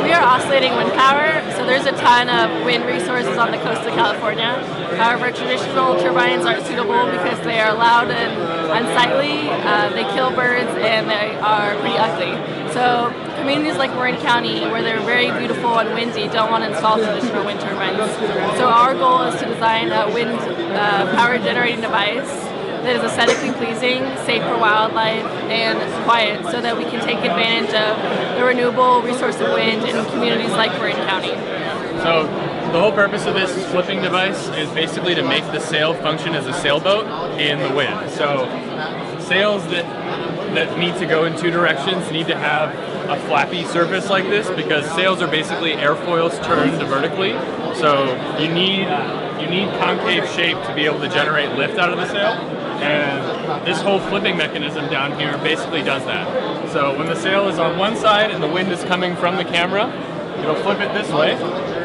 We are oscillating wind power, so there's a ton of wind resources on the coast of California. However, traditional turbines aren't suitable because they are loud and unsightly, they kill birds, and they are pretty ugly. So communities like Marin County, where they're very beautiful and windy, don't want to install traditional wind turbines. So our goal is to design a wind power generating device that is aesthetically pleasing, safe for wildlife, and quiet, so that we can take advantage of the renewable resource of wind in communities like Marin County. So the whole purpose of this flipping device is basically to make the sail function as a sailboat in the wind. So sails that need to go in two directions need to have a flappy surface like this, because sails are basically airfoils turned vertically. So you need concave shape to be able to generate lift out of the sail. And this whole flipping mechanism down here basically does that. So when the sail is on one side and the wind is coming from the camera, it'll flip it this way,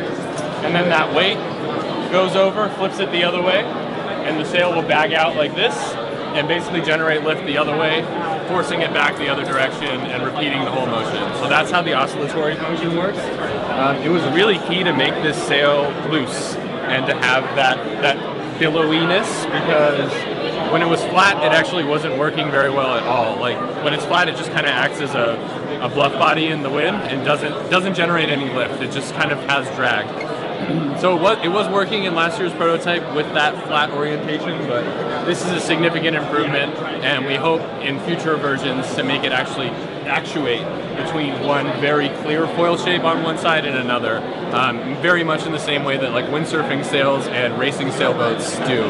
and then that weight goes over, flips it the other way, and the sail will bag out like this and basically generate lift the other way, forcing it back the other direction and repeating the whole motion. So that's how the oscillatory function works. It was really key to make this sail loose and to have that billowiness, because when it was flat, it actually wasn't working very well at all. Like when it's flat, it just kind of acts as a bluff body in the wind and doesn't generate any lift. It just kind of has drag. So it was working in last year's prototype with that flat orientation, but this is a significant improvement, and we hope in future versions to make it actually actuate between one very clear foil shape on one side and another, very much in the same way that like windsurfing sails and racing sailboats do.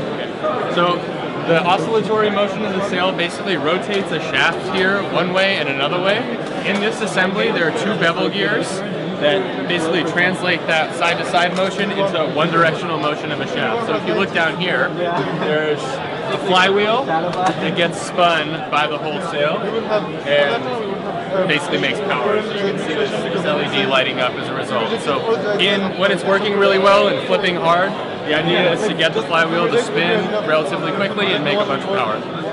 So the oscillatory motion of the sail basically rotates a shaft here one way and another way. In this assembly, there are two bevel gears that basically translate that side-to-side motion into a one-directional motion of a shaft. So if you look down here, there's a flywheel that gets spun by the whole sail and basically makes power. So you can see this LED lighting up as a result. So when it's working really well and flipping hard, the idea is to get the flywheel to spin relatively quickly and make a bunch of power.